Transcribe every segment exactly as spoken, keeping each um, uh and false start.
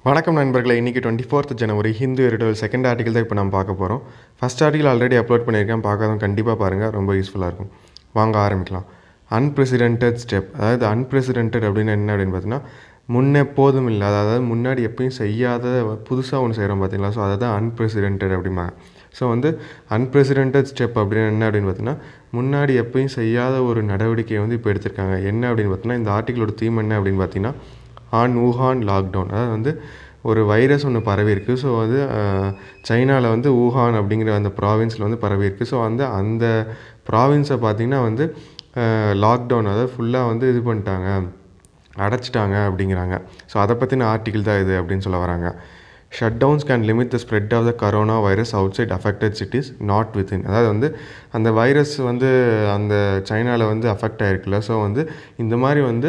வணக்கம் நண்பர்களே. இன்றைக்கி டுவெண்ட்டி ஃபோர்த் ஜனவரி ஹிந்து எரிட்டல் செகண்ட் ஆர்டிகல் தான் இப்போ நம்ம பார்க்க போகிறோம். ஃபஸ்ட் ஆர்டிகல் ஆல்ரெடி அப்லோட் பண்ணியிருக்கேன், பார்க்காதவங்க கண்டிப்பாக பாருங்கள், ரொம்ப யூஸ்ஃபுல்லாக இருக்கும். வாங்க ஆரம்பிக்கலாம். அன்பிரசிடென்டட் ஸ்டெப், அதாவது அன்பிரசிடென்டட் அப்படின்னு என்ன அப்படின்னு பார்த்தீங்கன்னா, முன்னெப்போதும் இல்லாத, அதாவது முன்னாடி எப்பயும் செய்யாத புதுசாக ஒன்று செய்கிறோம் பார்த்தீங்களா, ஸோ அதை தான் அன்பிரசிடென்டட் அப்படிம்பாங்க. ஸோ வந்து அன்பிரசிடென்டட் ஸ்டெப் அப்படின்னு என்ன அப்படின்னு பார்த்தீங்கன்னா, முன்னாடி எப்பயும் செய்யாத ஒரு நடவடிக்கையை வந்து இப்போ எடுத்திருக்காங்க. என்ன அப்படின்னு பார்த்தீங்கன்னா, இந்த ஆர்டிகளோட தீம் என்ன அப்படின்னு பார்த்தீங்கன்னா, ஆன் ஊஹான் லாக்டவுன். அதாவது வந்து ஒரு வைரஸ் ஒன்று பரவி இருக்குது. ஸோ வந்து சைனாவில் வந்து ஊஹான் அப்படிங்கிற அந்த ப்ராவின்ஸில் வந்து பரவி இருக்குது. ஸோ வந்து அந்த ப்ராவின்ஸை பார்த்திங்கன்னா வந்து லாக்டவுன், அதாவது ஃபுல்லாக வந்து இது பண்ணிட்டாங்க, அடைச்சிட்டாங்க அப்படிங்கிறாங்க. ஸோ அதை பற்றின ஆர்டிகிள் தான் இது அப்படின்னு சொல்ல வராங்க. Shutdowns can limit the spread of the corona virus outside affected cities not within. அதாவது வந்து அந்த வைரஸ் வந்து அந்த சைனாவில் வந்து அஃபெக்ட் ஆகிருக்குல்ல, ஸோ வந்து இந்த மாதிரி வந்து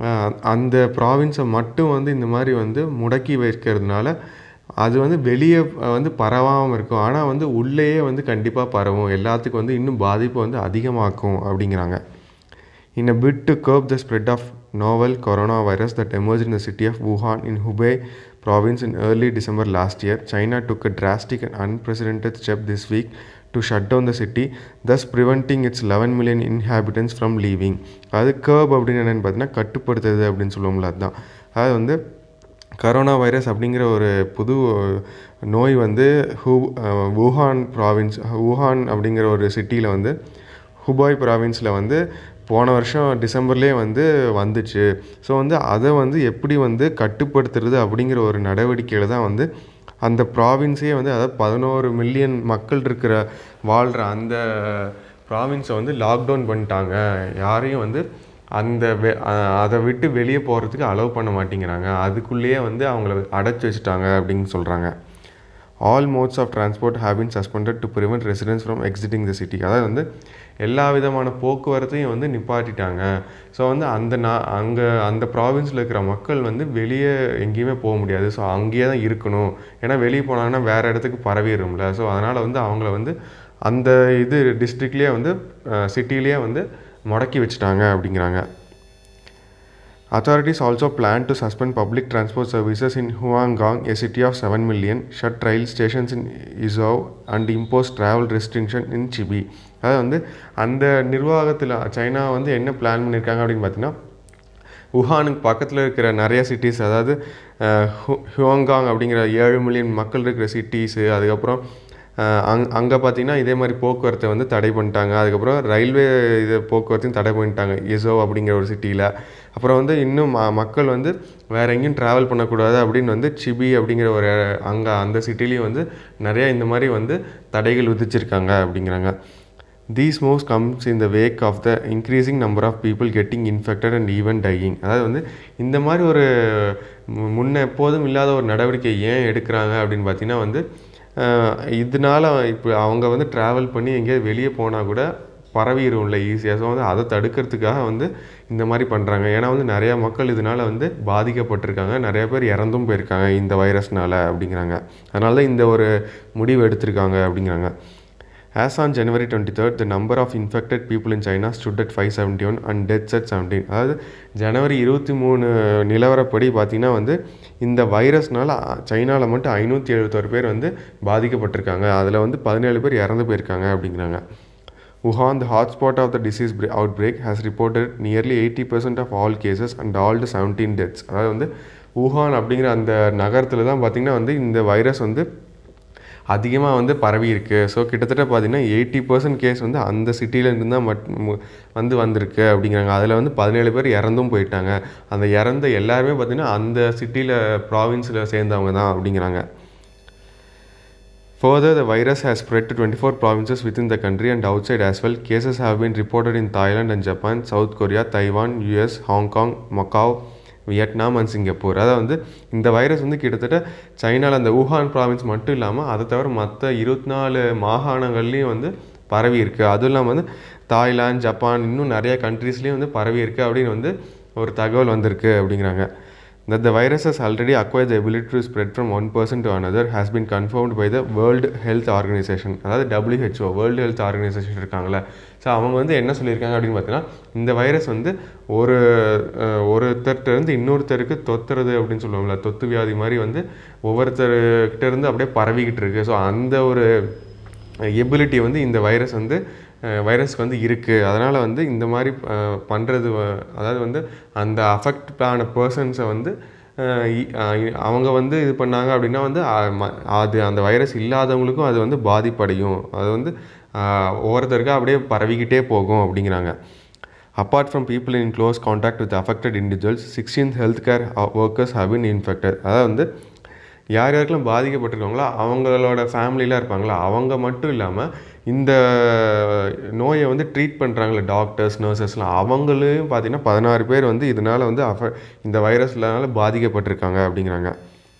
அந்த ப்ராவின்ஸை மட்டும் வந்து இந்த மாதிரி வந்து முடக்கி வைக்கிறதுனால அது வந்து வெளியே வந்து பரவாமல் இருக்கும். ஆனால் வந்து உள்ளேயே வந்து கண்டிப்பாக பரவும், எல்லாத்துக்கும் வந்து இன்னும் பாதிப்பு வந்து அதிகமாக்கும் அப்படிங்கிறாங்க. In a bid to curb the spread of novel coronavirus that emerged in the city of Wuhan in Hubei province in early December last year, China took a drastic and unprecedented step this week to shut down the city, thus preventing its eleven million inhabitants from leaving. அது curb அப்படின்னு என்னென்னு பார்த்தீங்கன்னா கட்டுப்படுத்துறது அப்படின்னு சொல்லுவோம்ல, அதுதான். அதாவது வந்து கரோனா வைரஸ் அப்படிங்கிற ஒரு புது நோய் வந்து ஹூ வூஹான் ப்ராவின்ஸ் வூஹான் அப்படிங்கிற ஒரு சிட்டியில் வந்து ஹுபாய் ப்ராவின்ஸில் வந்து போன வருஷம் டிசம்பர்லேயே வந்து வந்துச்சு. ஸோ வந்து அதை வந்து எப்படி வந்து கட்டுப்படுத்துறது அப்படிங்கிற ஒரு நடவடிக்கையில் தான் வந்து அந்த ப்ராவின்ஸே வந்து, அதாவது பதினோரு மில்லியன் மக்கள் இருக்கிற வாழ்கிற அந்த ப்ராவின்ஸை வந்து லாக்டவுன் பண்ணிட்டாங்க. யாரையும் வந்து அந்த வெ அதை விட்டு வெளியே போகிறதுக்கு அலோவ் பண்ண மாட்டேங்கிறாங்க, அதுக்குள்ளேயே வந்து அவங்கள அடைச்சி வச்சுட்டாங்க அப்படின்னு சொல்கிறாங்க. All modes of transport have been suspended to prevent residents from exiting the city. அதாவது வந்து எல்லா விதமான போக்குவரத்தையும் வந்து நிப்பாட்டிட்டாங்க. ஸோ வந்து அந்த நான் அங்கே அந்த ப்ராவின்ஸில் இருக்கிற மக்கள் வந்து வெளியே எங்கேயுமே போக முடியாது. ஸோ அங்கேயே தான் இருக்கணும், ஏன்னா வெளியே போனாங்கன்னா வேறு இடத்துக்கு பரவிடும்ல. ஸோ அதனால் வந்து அவங்கள வந்து அந்த இது டிஸ்ட்ரிக்ட்லேயே வந்து சிட்டிலேயே வந்து முடக்கி வச்சுட்டாங்க அப்படிங்கிறாங்க. Authorities also plan to suspend public transport services in Huanggang, a city of seven million, shut rail stations in Izhou and impose travel restriction in Chibi. அதாவது வந்து அந்த நிர்வாகத்தில் சைனா வந்து என்ன பிளான் பண்ணியிருக்காங்க அப்படின்னு பார்த்தீங்கன்னா, வுஹானுக்கு பக்கத்தில் இருக்கிற நிறைய சிட்டிஸ், அதாவது ஹுவாங்காங் அப்படிங்கிற ஏழு மில்லியன் மக்கள் இருக்கிற சிட்டிஸு, அதுக்கப்புறம் அங் அங்கே பார்த்திங்கன்னா இதே மாதிரி போக்குவரத்தை வந்து தடை பண்ணிட்டாங்க. அதுக்கப்புறம் ரயில்வே இது போக்குவரத்தையும் தடை பண்ணிட்டாங்க இசோ அப்படிங்கிற ஒரு சிட்டியில். அப்புறம் வந்து இன்னும் ம மக்கள் வந்து வேறு எங்கேயும் ட்ராவல் பண்ணக்கூடாது அப்படின்னு வந்து சிபி அப்படிங்கிற ஒரு அங்கே அந்த சிட்டிலையும் வந்து நிறையா இந்த மாதிரி வந்து தடைகள் விதிச்சிருக்காங்க அப்படிங்கிறாங்க. These moves comes in the wake of the increasing number of people getting infected and even dying. அதாவது வந்து இந்த மாதிரி ஒரு முன்ன எப்போதும் இல்லாத ஒரு நடவடிக்கை ஏன் எடுக்கிறாங்க அப்படின்னு பார்த்தீங்கன்னா வந்து இதனால் இப்போ அவங்க வந்து ட்ராவல் பண்ணி எங்கேயாவது வெளியே போனால் கூட பரவிடும்ல ஈஸியாக. ஸோ வந்து அதை தடுக்கிறதுக்காக வந்து இந்த மாதிரி பண்ணுறாங்க. ஏன்னா வந்து நிறையா மக்கள் இதனால் வந்து பாதிக்கப்பட்டிருக்காங்க, நிறையா பேர் இறந்தும் போயிருக்காங்க இந்த வைரஸ்னால் அப்படிங்கிறாங்க. அதனால தான் இந்த ஒரு முடிவு எடுத்திருக்காங்க அப்படிங்கிறாங்க. As on January twenty-third, the number of infected people in China stood at five seventy-one and deaths at seventeen. அதாவது ஜனவரி இருபத்தி மூணு நிலவரப்படி பார்த்திங்கன்னா வந்து இந்த வைரஸ்னால் சைனாவில் மட்டும் ஐநூற்றி எழுபத்தொரு பேர் வந்து பாதிக்கப்பட்டிருக்காங்க. அதில் வந்து பதினேழு பேர் இறந்து போயிருக்காங்க அப்படிங்கிறாங்க. Wuhan, the hotspot of the disease outbreak, has reported nearly eighty percent of all cases and all the seventeen deaths. அதாவது வந்து wuhan அப்படிங்கிற அந்த நகரத்தில் தான் பார்த்திங்கன்னா வந்து இந்த வைரஸ் வந்து அதிகமாக வந்து பரவி இருக்குது. ஸோ கிட்டத்தட்ட பார்த்திங்கன்னா எயிட்டி பர்சன்ட் கேஸ் வந்து அந்த சிட்டியிலேருந்து தான் மட் வந்து வந்திருக்கு அப்படிங்கிறாங்க. அதில் வந்து பதினேழு பேர் இறந்தும் போயிட்டாங்க. அந்த இறந்த எல்லாருமே பார்த்திங்கன்னா அந்த சிட்டியில் ப்ராவின்ஸில் சேர்ந்தவங்க தான் அப்படிங்கிறாங்க. Further, the virus has spread to twenty-four provinces within the country and outside as well. Cases have been reported in Thailand and Japan, South Korea, Taiwan, U S, Hong Kong, Macau, Vietnam and Singapore. அதாவது வந்து இந்த virus வந்து கிட்டத்தட்ட சைனாவில் அந்த Wuhan province மட்டும் இல்லாமல் அதை தவிர மற்ற இருபத்தி நாலு மாகாணங்கள்லேயும் வந்து பரவி இருக்குது. அதுவும் இல்லாமல் வந்து தாய்லாந்து, ஜப்பான், இன்னும் நிறைய கண்ட்ரீஸ்லேயும் வந்து பரவி இருக்குது அப்படின்னு வந்து ஒரு தகவல் வந்திருக்கு அப்படிங்கிறாங்க. that the virus has already acquired the ability to spread from one person to another has been confirmed by the World Health Organization. அதாவது W H O world health organisation இருக்காங்களே. ஸோ அவங்க வந்து என்ன சொல்லியிருக்காங்க அப்படின்னு பார்த்தீங்கன்னா, இந்த வைரஸ் வந்து ஒரு ஒருத்தர்கிட்டருந்து இன்னொருத்தருக்கு தொத்துறது அப்படின்னு சொல்லுவாங்களா, தொத்து வியாதி மாதிரி வந்து ஒவ்வொருத்தர்கிட்டருந்து அப்படியே பரவிக்கிட்டு இருக்குது. ஸோ அந்த ஒரு எபிலிட்டி வந்து இந்த வைரஸ் வந்து வைரஸ்க்கு வந்து இருக்குது. அதனால் வந்து இந்த மாதிரி பண்ணுறது, அதாவது வந்து அந்த அஃபெக்ட் ஆன பர்சன்ஸை வந்து அவங்க வந்து இது பண்ணாங்க அப்படின்னா வந்து அது அந்த வைரஸ் இல்லாதவங்களுக்கும் அது வந்து பாதிப்படையும். அது வந்து ஒவ்வொருத்தருக்கா அப்படியே பரவிக்கிட்டே போகும் அப்படிங்கிறாங்க. Apart from people in close contact with affected individuals, sixteen healthcare workers have been infected. அதாவது வந்து யார் யாருக்கெல்லாம் பாதிக்கப்பட்டிருக்காங்களோ அவங்களோட ஃபேமிலிலாம் இருப்பாங்களா, அவங்க மட்டும் இல்லாமல் இந்த நோயை வந்து ட்ரீட் பண்ணுறாங்களே டாக்டர்ஸ் நர்சஸ்லாம், அவங்களையும் பார்த்திங்கன்னா பதினாறு பேர் வந்து இதனால் வந்து அஃப இந்த வைரஸ்னால பாதிக்கப்பட்டிருக்காங்க அப்படிங்கிறாங்க.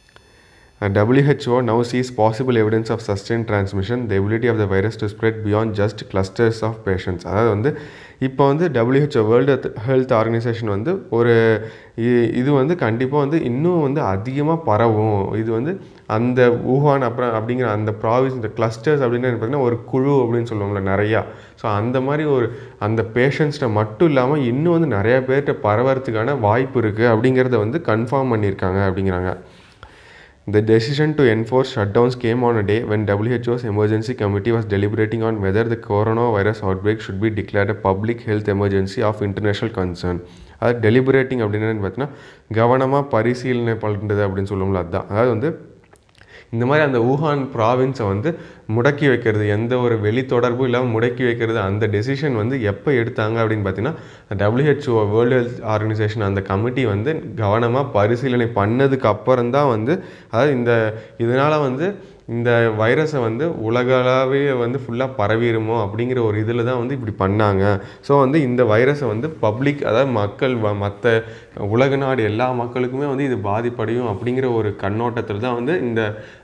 W H O now sees possible evidence of sustained transmission, the ability of the virus to spread beyond just clusters of patients. அதாவது வந்து இப்போ வந்து W H O world health organisation வந்து ஒரு இது வந்து கண்டிப்பாக வந்து இன்னும் வந்து அதிகமாக பரவும். இது வந்து அந்த ஊஹான் அப்புறம் அப்படிங்கிற அந்த ப்ராவின்ஸ், இந்த கிளஸ்டர்ஸ் அப்படின்னு பார்த்தீங்கன்னா ஒரு குழு அப்படின்னு சொல்லுவாங்களே நிறையா. ஸோ அந்த மாதிரி ஒரு அந்த பேஷண்ட்ஸ்கிட்ட மட்டும் இல்லாமல் இன்னும் வந்து நிறையா பேர்கிட்ட பரவறதுக்கான வாய்ப்பு இருக்குது அப்படிங்கிறத வந்து கன்ஃபார்ம் பண்ணியிருக்காங்க அப்படிங்கிறாங்க. The decision to enforce shutdowns came on a day when W H O's emergency committee was deliberating on whether the coronavirus outbreak should be declared a public health emergency of international concern. அது டெலிபரேட்டிங் அப்படின்னு பார்த்தீங்கன்னா கவனமாக பரிசீலனை பண்ணுறது அப்படின்னு சொல்லுவோம்ல, அதுதான். அதாவது வந்து இந்த மாதிரி அந்த ஊஹான் ப்ராவின்ஸை வந்து முடக்கி வைக்கிறது, எந்த ஒரு வெளி தொடர்பும் இல்லாமல் முடக்கி வைக்கிறது, அந்த டெசிஷன் வந்து எப்போ எடுத்தாங்க அப்படின்னு பார்த்தீங்கன்னா W H O world health organisation அந்த கமிட்டி வந்து கவனமாக பரிசீலனை பண்ணதுக்கு அப்புறம் தான் வந்து, அதாவது இந்த இதனால் வந்து இந்த வைரஸை வந்து உலகளாவே வந்து ஃபுல்லாக பரவிடுமோ அப்படிங்கிற ஒரு இதில் தான் வந்து இப்படி பண்ணாங்க. ஸோ வந்து இந்த வைரஸை வந்து பப்ளிக், அதாவது மக்கள் மற்ற உலக நாடு எல்லா மக்களுக்குமே வந்து இது பாதிப்படையும் அப்படிங்கிற ஒரு கண்ணோட்டத்தில் தான் வந்து இந்த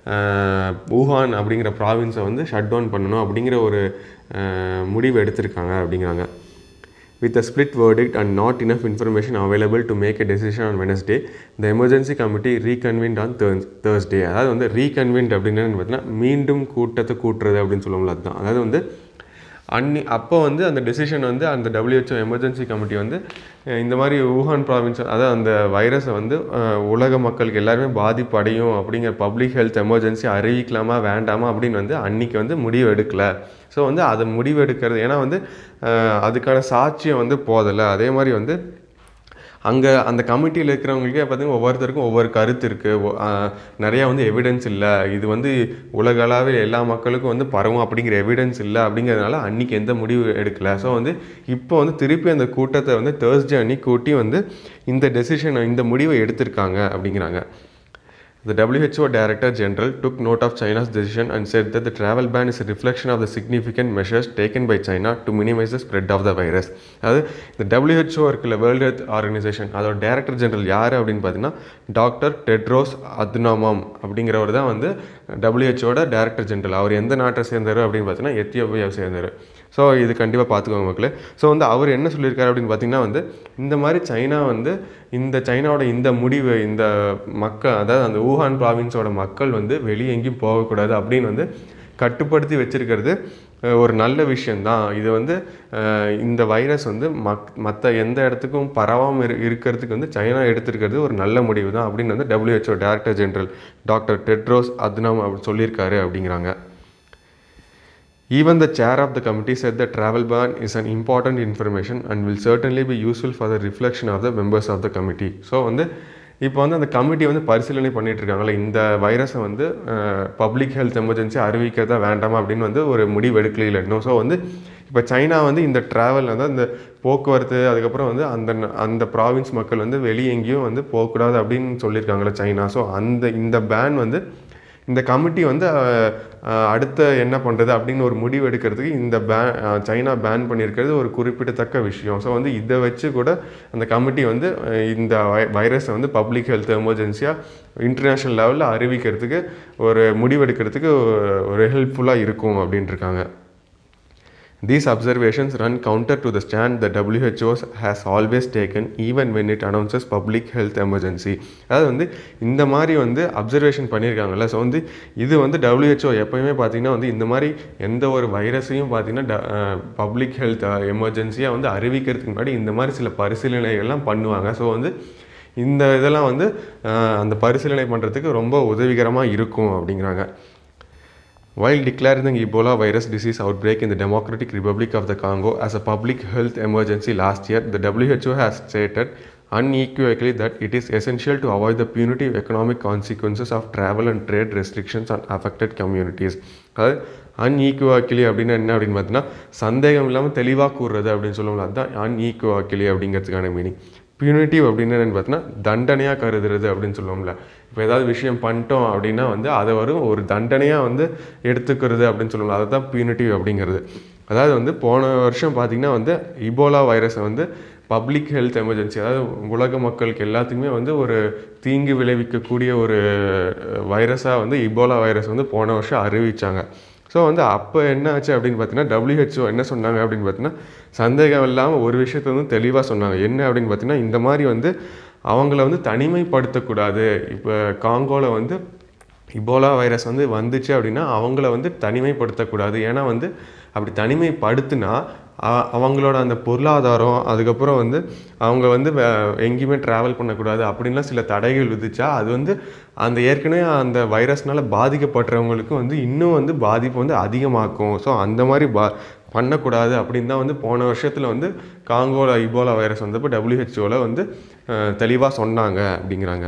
ஊஹான் அப்படிங்கிற ப்ராவின்ஸை வந்து ஷட் டவுன் பண்ணணும் அப்படிங்கிற ஒரு முடிவு எடுத்திருக்காங்க அப்படிங்கிறாங்க. With a split verdict and not enough information available to make a decision on Wednesday, the emergency committee reconvened on Thursday. அதாவது வந்து ரீகன்வென்ட் அப்படின்னு பார்த்தீங்கன்னா மீண்டும் கூட்டத்தை கூட்டுறது அப்படின்னு சொல்லுவோம்ல, அதுதான். அதாவது வந்து அன்னி அப்போ வந்து அந்த டெசிஷன் வந்து அந்த W H O emergency committee வந்து இந்த மாதிரி ஊஹான் ப்ராவின்ஸ், அதாவது அந்த வைரஸை வந்து உலக மக்களுக்கு எல்லாருமே பாதிப்படையும் அப்படிங்கிற பப்ளிக் ஹெல்த் எமர்ஜென்சி அறிவிக்கலாமா வேண்டாமா அப்படின்னு வந்து அன்றைக்கி வந்து முடிவு எடுக்கலை. ஸோ வந்து அதை முடிவு எடுக்கிறது, ஏன்னா வந்து அதுக்கான சாட்சியம் வந்து போதலை. அதே மாதிரி வந்து அங்கே அந்த கமிட்டியில் இருக்கிறவங்களுக்கே பார்த்திங்கன்னா ஒவ்வொருத்தருக்கும் ஒவ்வொரு கருத்து இருக்குது, நிறையா வந்து எவிடன்ஸ் இல்லை, இது வந்து உலகளவில் எல்லா மக்களுக்கும் வந்து பரவும் அப்படிங்கிற எவிடன்ஸ் இல்லை அப்படிங்கிறதுனால அன்றைக்கி எந்த முடிவு எடுக்கலை. ஸோ வந்து இப்போ வந்து திருப்பி அந்த கூட்டத்தை வந்து தேர்ஸ்டே அன்றைக்கி கூட்டி வந்து இந்த டெசிஷனை, இந்த முடிவை எடுத்திருக்காங்க அப்படிங்கிறாங்க. The W H O Director General took note of China's decision and said that the travel ban is a reflection of the significant measures taken by China to minimize the spread of the virus. அதாவது இந்த W H O இருக்குல்ல, world health organisation, அதோட director general யார் அப்படின்னு பார்த்தீங்கன்னா doctor Tedros அத்னோமம் அப்படிங்கிறவர் தான் வந்து W H O director general. அவர் எந்த நாட்டை சேர்ந்தார் அப்படின்னு பார்த்தீங்கன்னா எத்தியோப்பியாவை சேர்ந்தார். ஸோ இது கண்டிப்பாக பார்த்துக்கோங்க மக்களே. ஸோ வந்து அவர் என்ன சொல்லியிருக்காரு அப்படின்னு பார்த்தீங்கன்னா வந்து இந்த மாதிரி சைனா வந்து இந்த சைனாவோட இந்த முடிவு, இந்த மக்கள், அதாவது அந்த ஊஹான் ப்ராவின்ஸோட மக்கள் வந்து வெளியே எங்கேயும் போகக்கூடாது அப்படின்னு வந்து கட்டுப்படுத்தி வச்சுருக்கிறது ஒரு நல்ல விஷயந்தான். இது வந்து இந்த வைரஸ் வந்து மக் மற்ற எந்த இடத்துக்கும் பரவாமல் இரு இருக்கிறதுக்கு வந்து சைனா எடுத்திருக்கிறது ஒரு நல்ல முடிவு தான் அப்படின்னு வந்து W H O director general doctor Tedros Adhanom அப்படி சொல்லியிருக்காரு அப்படிங்கிறாங்க. Even the chair of the committee said that travel ban is an important information and will certainly be useful for the reflection of the members of the committee. So வந்து இப்போ வந்து அந்த committee வந்து பரிசீலனை பண்ணிகிட்டு இருக்காங்களே, இந்த வைரஸை வந்து பப்ளிக் ஹெல்த் எமர்ஜென்சி அறிவிக்கிறதா வேண்டாமா அப்படின்னு வந்து ஒரு முடிவு எடுக்கல இன்னும். ஸோ வந்து இப்போ சைனா வந்து இந்த ட்ராவல், அதாவது இந்த போக்குவரத்து, அதுக்கப்புறம் வந்து அந்த அந்த ப்ராவின்ஸ் மக்கள் வந்து வெளியே எங்கேயும் வந்து போகக்கூடாது அப்படின்னு சொல்லியிருக்காங்களே சைனா. ஸோ அந்த இந்த பேன் வந்து இந்த கமிட்டி வந்து அடுத்த என்ன பண்ணுறது அப்படின்னு ஒரு முடிவு எடுக்கிறதுக்கு இந்த பேன் சைனா பேன் பண்ணியிருக்கிறது ஒரு குறிப்பிடத்தக்க விஷயம். ஸோ வந்து இதை வச்சு கூட அந்த கமிட்டி வந்து இந்த வைரஸை வந்து பப்ளிக் ஹெல்த் எமர்ஜென்சியாக இன்டர்நேஷ்னல் லெவலில் அறிவிக்கிறதுக்கு ஒரு முடிவெடுக்கிறதுக்கு ஒரு ஹெல்ப்ஃபுல்லாக இருக்கும் அப்படின்ட்டு இருக்காங்க. These observations run counter to the stand the W H O has always taken even when it announces public health emergency. அதாவது வந்து இந்த மாதிரி வந்து அப்சர்வேஷன் பண்ணியிருக்காங்கல்ல. ஸோ வந்து இது வந்து W H O எப்போயுமே பார்த்திங்கன்னா வந்து இந்த மாதிரி எந்த ஒரு வைரஸையும் பார்த்திங்கன்னா பப்ளிக் ஹெல்த் எமர்ஜென்சியாக வந்து அறிவிக்கிறதுக்கு முன்னாடி இந்த மாதிரி சில பரிசீலனைகள்லாம் பண்ணுவாங்க. ஸோ வந்து இந்த இதெல்லாம் வந்து அந்த பரிசீலனை பண்ணுறதுக்கு ரொம்ப உதவிகரமாக இருக்கும் அப்படிங்கிறாங்க. While declaring the Ebola virus disease outbreak in the Democratic Republic of the Congo as a public health emergency last year, the W H O has stated unequivocally that it is essential to avoid the punitive economic consequences of travel and trade restrictions on affected communities. அதாவது அன்ஈக்குவாக்கிலி அப்படின்னு என்ன அப்படின்னு பார்த்தீங்கன்னா சந்தேகம் இல்லாமல் தெளிவாக கூறுறது அப்படின்னு சொல்லுவோம்ல, அதுதான் அன்ஈக்குவாக்கிலி அப்படிங்கிறதுக்கான மீனிங். பியூனிட்டிவ் அப்படின்னு என்னென்னு பார்த்தீங்கன்னா தண்டனையாக கருதுறது அப்படின்னு சொல்லுவோம்ல. இப்போ ஏதாவது விஷயம் பண்ணிட்டோம் அப்படின்னா வந்து அதை வரும் ஒரு தண்டனையாக வந்து எடுத்துக்கிறது அப்படின்னு சொல்லுவோம்ல, அதை தான் பியூனிட்டிவ் அப்படிங்கிறது. அதாவது வந்து போன வருஷம் பார்த்திங்கன்னா வந்து இபோலா வைரஸை வந்து பப்ளிக் ஹெல்த் எமர்ஜென்சி, அதாவது உலக மக்களுக்கு எல்லாத்துக்குமே வந்து ஒரு தீங்கு விளைவிக்கக்கூடிய ஒரு வைரஸாக வந்து இபோலா வைரஸ் வந்து போன வருஷம் அறிவித்தாங்க. ஸோ வந்து அப்போ என்ன ஆச்சு அப்படின்னு பார்த்தீங்கன்னா W H O என்ன சொன்னாங்க அப்படின்னு பார்த்தீங்கன்னா சந்தேகம் இல்லாமல் ஒரு விஷயத்தை வந்து தெளிவாக சொன்னாங்க. என்ன அப்படின்னு பார்த்தீங்கன்னா இந்த மாதிரி வந்து அவங்கள வந்து தனிமைப்படுத்தக்கூடாது. இப்போ காங்கோவில் வந்து இபோலா வைரஸ் வந்து வந்துச்சு அப்படின்னா அவங்கள வந்து தனிமைப்படுத்தக்கூடாது. ஏன்னா வந்து அப்படி தனிமைப்படுத்தினா அவங்களோட அந்த பொருளாதாரம், அதுக்கப்புறம் வந்து அவங்க வந்து எங்கேயுமே ட்ராவல் பண்ணக்கூடாது அப்படின்லாம் சில தடைகள் விதிச்சா அது வந்து அந்த ஏற்கனவே அந்த வைரஸ்னால் பாதிக்கப்படுறவங்களுக்கு வந்து இன்னும் வந்து பாதிப்பு வந்து அதிகமாக்கும். ஸோ அந்த மாதிரி பா பண்ணக்கூடாது அப்படின்னு தான் வந்து போன வருஷத்தில் வந்து காங்கோவில் இபோலா வைரஸ் வந்தப்போ W H O வந்து தெளிவாக சொன்னாங்க அப்படிங்கிறாங்க.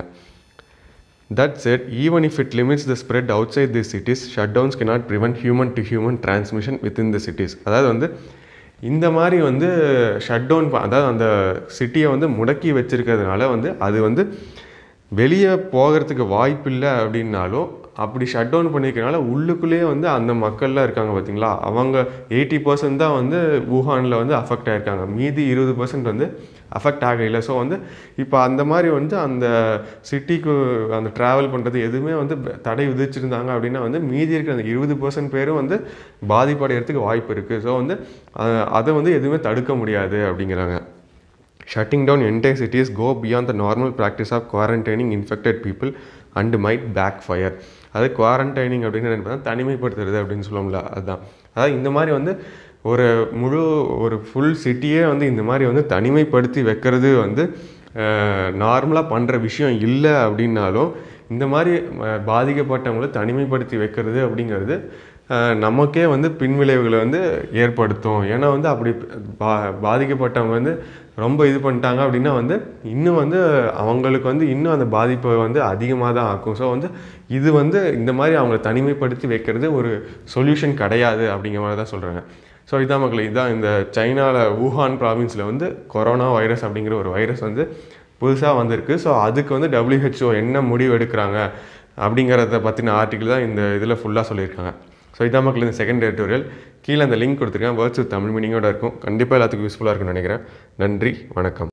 That said, even if it limits the spread outside these cities, shutdowns cannot prevent human to human transmission within the cities. அதாவது வந்து இந்த மாதிரி வந்து ஷட் டவுன், அதாவது அந்த சிட்டியை வந்து முடக்கி வச்சுருக்கிறதுனால வந்து அது வந்து வெளியே போகிறதுக்கு வாய்ப்பு இல்லை அப்படின்னாலும் அப்படி ஷட் டவுன் பண்ணிக்கிறனால உள்ளுக்குள்ளேயே வந்து அந்த மக்கள்லாம் இருக்காங்க பார்த்திங்களா, அவங்க எயிட்டி பர்சன்ட் தான் வந்து வூஹானில் வந்து அஃபெக்ட் ஆகிருக்காங்க. மீதி இருபது பர்சன்ட் வந்து அஃபெக்ட் ஆகலை. ஸோ வந்து இப்போ அந்த மாதிரி வந்து அந்த சிட்டிக்கு அந்த ட்ராவல் பண்ணுறது எதுவுமே வந்து தடை விதிச்சிருந்தாங்க அப்படின்னா வந்து மீதி இருக்கிற அந்த இருபது பர்சன்ட் பேரும் வந்து பாதிப்படைகிறதுக்கு வாய்ப்பு இருக்குது. ஸோ வந்து அதை வந்து எதுவுமே தடுக்க முடியாது அப்படிங்கிறாங்க. Shutting down entire cities go beyond the normal practice of quarantining infected people and might backfire. அது குவாரண்டைனிங் அப்படின்னு என்ன தனிமைப்படுத்துறது அப்படின்னு சொல்லுவோம்ல, அதுதான். அதாவது இந்த மாதிரி வந்து ஒரு முழு ஒரு ஃபுல் சிட்டியே வந்து இந்த மாதிரி வந்து தனிமைப்படுத்தி வைக்கிறது வந்து நார்மலாக பண்ணுற விஷயம் இல்லை அப்படின்னாலும் இந்த மாதிரி பாதிக்கப்பட்டவங்களை தனிமைப்படுத்தி வைக்கிறது அப்படிங்கிறது நமக்கே வந்து பின்விளைவுகளை வந்து ஏற்படுத்தும். ஏன்னா வந்து அப்படி பா பாதிக்கப்பட்டவங்க வந்து ரொம்ப இது பண்ணிட்டாங்க அப்படின்னா வந்து இன்னும் வந்து அவங்களுக்கு வந்து இன்னும் அந்த பாதிப்பை வந்து அதிகமாக தான் ஆக்கும். ஸோ வந்து இது வந்து இந்த மாதிரி அவங்களை தனிமைப்படுத்தி வைக்கிறது ஒரு சொல்யூஷன் கிடையாது அப்படிங்கிற மாதிரி தான் சொல்கிறாங்க. ஸோ இதான் மக்கள், இதுதான் இந்த சைனாவில் வூஹான் ப்ராவின்ஸில் வந்து கொரோனா வைரஸ் அப்படிங்கிற ஒரு வைரஸ் வந்து புதுசாக வந்திருக்கு. ஸோ அதுக்கு வந்து W H O என்ன முடிவு எடுக்கிறாங்க அப்படிங்கிறத பற்றின ஆர்டிக்கிள் தான் இந்த இதில் ஃபுல்லாக சொல்லியிருக்காங்க. ஸோ இதான் மக்கள் இந்த செகண்ட் எடிட்டோரியல். கீழே அந்த லிங்க் கொடுத்துருக்கேன், வேர்ட்ஸ் வித் தமிழ் மீனிங்கோட இருக்கும். கண்டிப்பாக எல்லாத்துக்கும் யூஸ்ஃபுல்லாக இருக்குன்னு நினைக்கிறேன். நன்றி, வணக்கம்.